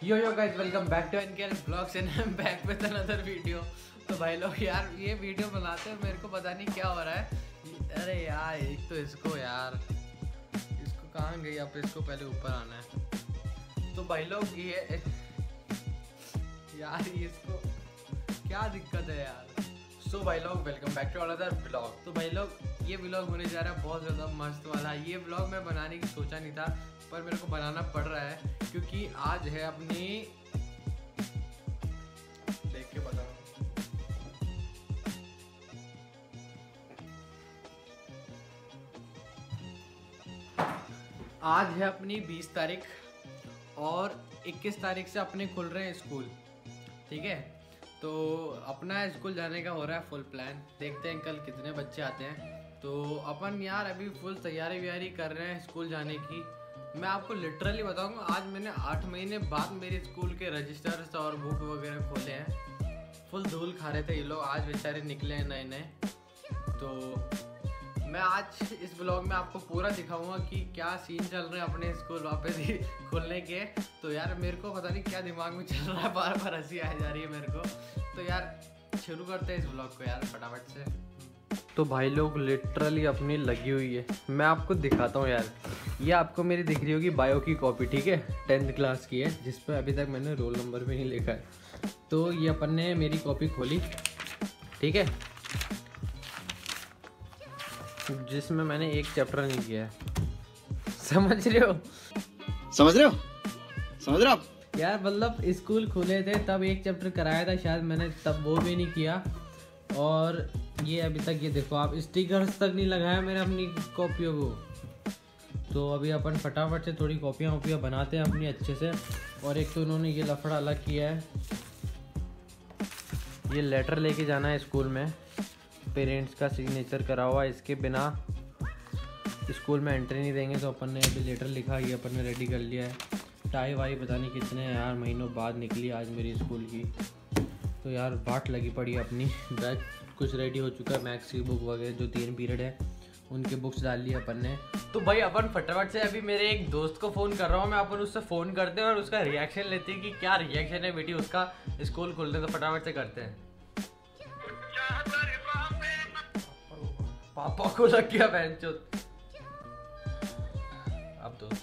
Yo guys, welcome back to NKL blogs and I am back with another video. तो भाई लोग यार ये वीडियो बनाते हैं, मेरे को पता नहीं क्या हो रहा है। अरे यार एक तो इसको कहाँ गई, अब इसको पहले ऊपर आना है। तो भाई लोग ये यार इसको क्या दिक्कत है यार। सो भाई लोग welcome back to another blog. तो भाई लोग ये ब्लॉग होने जा रहा है बहुत ज़्यादा मस्त वाला। ये ब्लॉग मैं बनाने की सोचा नहीं था, पर मेरे को बनाना पड़ रहा है क्योंकि आज है अपनी, देख के बताओ, आज है अपनी 20 तारीख और 21 तारीख से अपने खुल रहे हैं स्कूल। ठीक है, तो अपना स्कूल जाने का हो रहा है फुल प्लान। देखते हैं कल कितने बच्चे आते हैं। तो अपन यार अभी फुल तैयारी व्यारी कर रहे हैं स्कूल जाने की। मैं आपको लिटरली बताऊंगा, आज मैंने 8 महीने बाद मेरे स्कूल के रजिस्टर्स और बुक वगैरह खोले हैं। फुल धूल खा रहे थे ये लोग, आज बेचारे निकले हैं नए नए। तो मैं आज इस ब्लॉग में आपको पूरा दिखाऊंगा कि क्या सीन चल रहे हैं अपने स्कूल वापस ही खुलने के। तो यार मेरे को पता नहीं क्या दिमाग में चल रहा है, बार बार हंसी आ जा रही है मेरे को। तो यार शुरू करते हैं इस ब्लॉग को यार फटाफट से। तो भाई लोग लिटरली अपनी लगी हुई है, मैं आपको दिखाता हूँ यार। ये आपको मेरी दिख रही होगी बायो की कॉपी, ठीक है, 10th क्लास की है, जिस पर अभी तक मैंने रोल नंबर भी नहीं लिखा है। तो ये अपन ने मेरी कॉपी खोली, ठीक है, जिसमें मैंने एक चैप्टर नहीं किया है। समझ रहे हो यार, मतलब स्कूल खुले थे तब एक चैप्टर कराया था शायद मैंने, तब वो भी नहीं किया। और ये अभी तक ये देखो आप, स्टिकर्स तक नहीं लगाया मैंने अपनी कॉपियों को। तो अभी अपन फटाफट से थोड़ी कॉपियाँ वॉपियाँ बनाते हैं अपनी अच्छे से। और एक तो उन्होंने ये लफड़ा अलग किया है, ये लेटर लेके जाना है स्कूल में, पेरेंट्स का सिग्नेचर करा हुआ, इसके बिना स्कूल में एंट्री नहीं देंगे। तो अपन ने अभी लेटर लिखा, ये अपन ने रेडी कर लिया है। टाई वाई पता नहीं कितने यार महीनों बाद निकली आज मेरी स्कूल की। तो यार बाट लगी पड़ी है अपनी। बैग कुछ रेडी हो चुका है, मैथ्स की बुक वगैरह जो 3 पीरियड है उनके बुक्स डाल ली अपन ने। तो भाई अपन फटाफट से अभी मेरे एक दोस्त को फ़ोन कर रहा हूँ मैं, अपन उससे फ़ोन करते हैं और उसका रिएक्शन लेते हैं कि क्या रिएक्शन है बेटी उसका स्कूल खुलने। तो फटाफट से करते हैं। पापा को लग गया बेंचोत। अब तो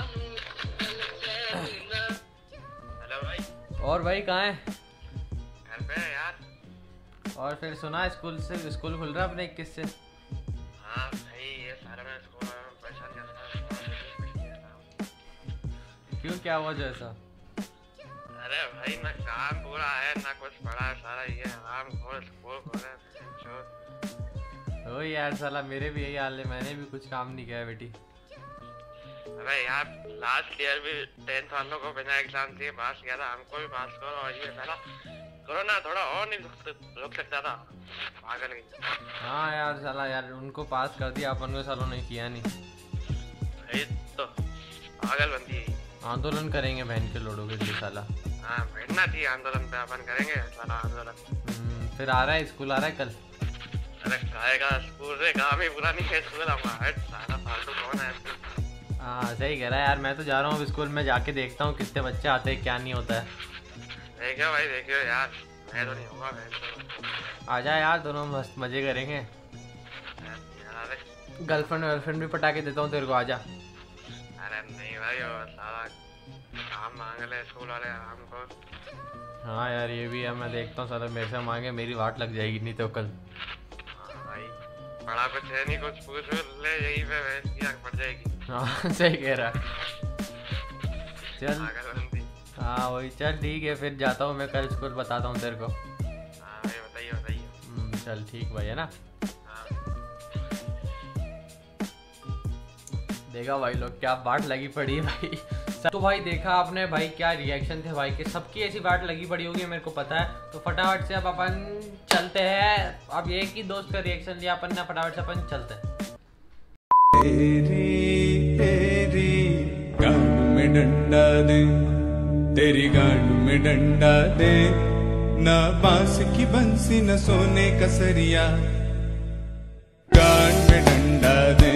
हेलो भाई। और भाई कहाँ है? घर पे है यार। और फिर सुना स्कूल खुल रहा है अपने 21 से। हाँ भाई, ये सारा मैं स्कूल में परेशान कर रहा। क्यों, क्या हुआ जैसा? अरे भाई ना काम पूरा है ना कुछ पढ़ा है, सारा ये आराम खोल स्कूल खोले। ओ यार साला मेरे भी यही हाल है, मैंने भी कुछ काम नहीं किया है बेटी। अरे यार लास्ट ईयर भी 10th वालों को बिना एग्जाम दिए पास किया था, हमको भी पास करो। और ये साला कोरोना थोड़ा और नहीं रुक सकता था, पागल गई। हाँ यार साला यार उनको पास कर दिया, अपन को सालों ने किया नहीं। भाई तो पागल बनती है। आंदोलन करेंगे बहन के लोडों के लिए साला। हाँ बैठना चाहिए आंदोलन पे, अपन करेंगे साला आंदोलन। फिर आ रहा है स्कूल, आ रहा है कल? अरे खाएगा स्कूल से, काम ही पूरा नहीं है स्कूल हमारा, साला फालतू कौन है। हाँ सही कह रहा है यार, मैं तो जा रहा हूँ स्कूल में, जाके देखता हूँ कितने बच्चे आते हैं क्या नहीं होता है। देखियो भाई देखियो यार, मैं तो नहीं होगा मैं। आ जा यार, दोनों मस्त मजे करेंगे। गर्लफ्रेंड भी पटा के देता हूँ तेरे को, आ जा। अरे नहीं भाई, वो सारा काम मांग ले स्कूल वाले हमको। हाँ यार ये भी है, मैं देखता हूँ साला मेरे से मांगे, मेरी वाट लग जाएगी नहीं तो कल। हाँ भाई बड़ा कुछ है नहीं, कुछ पूछ ले यही पे वैसी आँख पड़ जाएगी। हाँ सही कह रहा चल। हाँ वही, चल ठीक है, फिर जाता हूँ मैं कल स्कूल, बताता हूँ तेरे को। हाँ भाई बताइए। चल ठीक भाई, है ना। हाँ। देखा भाई लोग क्या बाट लगी पड़ी है भाई। तो भाई देखा आपने भाई क्या रिएक्शन थे भाई के, सबकी ऐसी बाट लगी पड़ी होगी मेरे को पता है। तो फटाफट से अब अपन चलते हैं, अब एक ही दोस्त का रिएक्शन लिया अपन ने, फटाफट से अपन चलते हैं। गांड में डंडा दे, तेरी गांड में डंडा दे, ना बांस की बंसी न सोने का सरिया। गांड में डंडा दे,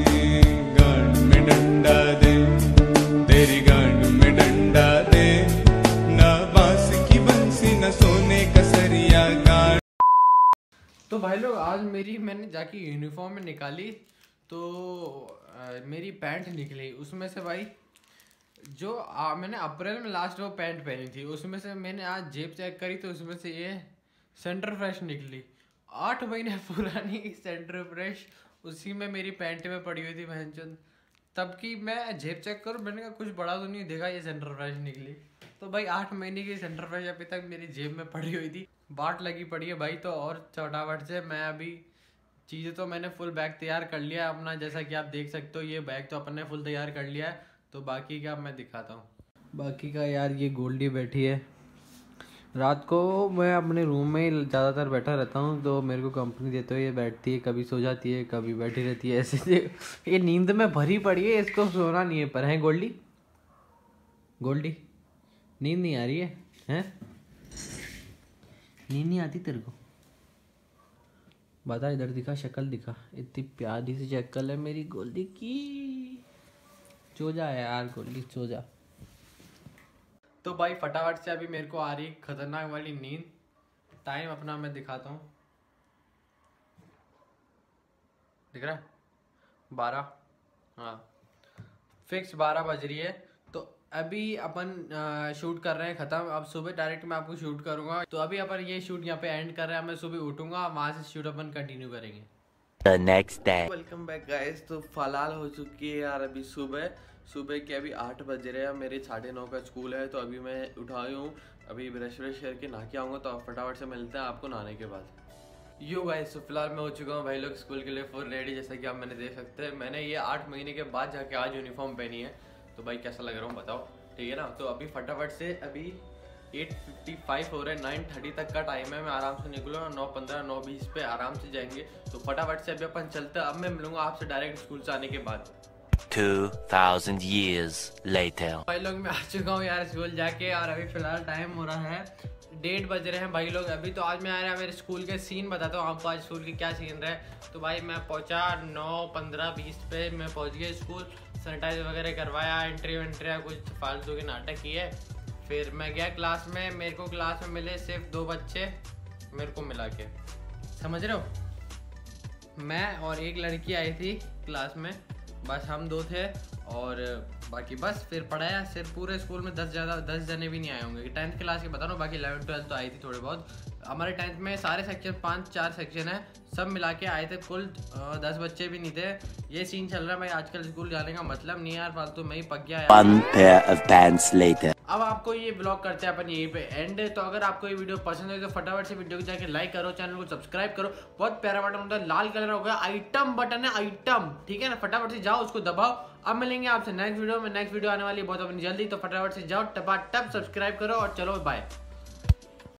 गांड में डंडा दे, तेरी गांड में डंडा दे, लोग आज मैंने जाके यूनिफॉर्म में निकाली तो मेरी पैंट निकली। उसमें से भाई जो मैंने अप्रैल में लास्ट वो पैंट पहनी थी, उसमें से मैंने आज जेब चेक करी तो उसमें से ये सेंटर फ्रेश निकली। 8 महीने पुरानी सेंटर फ्रेश उसी में मेरी पैंट में पड़ी हुई थी बहनचोद। तब की मैं जेब चेक करूँ, मैंने कहा कुछ बड़ा तो नहीं देखा, ये सेंटर फ्रेश निकली। तो भाई 8 महीने की सेंटर फ्रेश अभी तक मेरी जेब में पड़ी हुई थी, बाट लगी पड़ी है भाई। तो और चौटावट से मैं अभी चीज़ें तो मैंने फुल बैग तैयार कर लिया है अपना, जैसा कि आप देख सकते हो। ये बैग तो अपन ने फुल तैयार कर लिया है। तो बाकी का मैं दिखाता हूँ। बाकी का यार ये गोल्डी बैठी है। रात को मैं अपने रूम में ज़्यादातर बैठा रहता हूँ, तो मेरे को कंपनी देते हुए ये बैठती है, कभी सो जाती है कभी बैठी रहती है ऐसे। ये नींद में भरी पड़ी है, इसको सोना नहीं है। पर है गोल्डी, गोल्डी नींद नहीं आ रही है? हैं नींद नहीं आती तेरे को? बता, इधर दिखा, शक्ल दिखा। इतनी प्यारी सी शक्ल है मेरी गोल्डी की। सो जा यार गोल्डी, सो जा। तो भाई फटाफट से अभी मेरे को आ रही खतरनाक वाली नींद। टाइम अपना मैं दिखाता हूँ, दिख रहा है 12, हाँ फिक्स 12 बज रही है। तो अभी अपन शूट कर रहे हैं ख़त्म। अब सुबह डायरेक्ट मैं आपको शूट करूँगा। तो अभी अपन ये शूट यहाँ पे एंड कर रहे हैं। मैं सुबह उठूँगा, वहाँ से शूट अपन कंटिन्यू करेंगे The next day. Welcome back guys. तो फिलहाल हो चुकी है यार अभी सुबह के अभी 8 बज रहे हैं। मेरे 9:30 का स्कूल है। तो अभी मैं उठा हूँ, अभी ब्रश करके नहा के आऊँगा। तो फटाफट से मिलते हैं आपको नहाने के बाद। यो गाइस, तो फिलहाल मैं हो चुका हूँ भाई लोग स्कूल के लिए फुल रेडी। जैसा कि आप मैंने देख सकते हैं, मैंने ये 8 महीने के बाद जाके आज यूनिफॉर्म पहनी है। तो भाई कैसा लग रहा हूँ बताओ, ठीक है ना। तो अभी फटाफट से अभी 8:55 हो रहे हैं, 9:30 तक का टाइम है। मैं आराम से निकलूँगा 9:15 9:20 पे आराम से जाएंगे। तो फटाफट से अभी अपन चलते हैं। अब मैं मिलूंगा आपसे डायरेक्ट स्कूल से आने के बाद। 2000 years later. भाई लोग मैं आ चुका हूँ यार स्कूल जाके, और अभी फिलहाल टाइम हो रहा है 1:30 बज रहे हैं भाई लोग अभी। तो आज मैं आ रहा मेरे स्कूल के सीन बताता हूँ आपको, आज स्कूल के क्या सीन रहे। तो भाई मैं पहुँचा 9:15-20 पे मैं पहुँच गया स्कूल। सैनिटाइज वगैरह करवाया, एंट्री कुछ फालतू के नाटक किए। फिर मैं गया क्लास में। मेरे को क्लास में मिले सिर्फ 2 बच्चे, मेरे को मिला के, समझ रहे हो। मैं और एक लड़की आई थी क्लास में, बस हम 2 थे। और बाकी बस फिर पढ़ाया। सिर्फ पूरे स्कूल में 10 जने भी नहीं आए होंगे। 10th क्लास के बता रहा हूँ, बाकी 11th 12th तो आई थी थोड़े बहुत। हमारे 10th में सारे सेक्शन 5-4 सेक्शन है, सब मिला के आए थे। कुल 10 बच्चे भी नहीं थे। ये सीन चल रहा है भाई आजकल। स्कूल जाने का मतलब नहीं यार, फालतू में ही पक गया यार। 1 pair of pants later. अब आपको ये ब्लॉग करते हैं अपन यहीं पे एंड। तो अगर आपको ये वीडियो पसंद है तो फटाफट से वीडियो को जाके लाइक करो, चैनल को सब्सक्राइब करो। बहुत प्यारा बटन होता है, लाल कलर होगा, आइटम बटन है, आइटम, ठीक है ना। फटाफट से जाओ उसको दबाओ। अब मिलेंगे आपसे नेक्स्ट वीडियो में। नेक्स्ट वीडियो आने वाली है बहुत अपनी जल्दी। तो फटाफट से जाओ, टपा टप सब्सक्राइब करो और चलो बाय।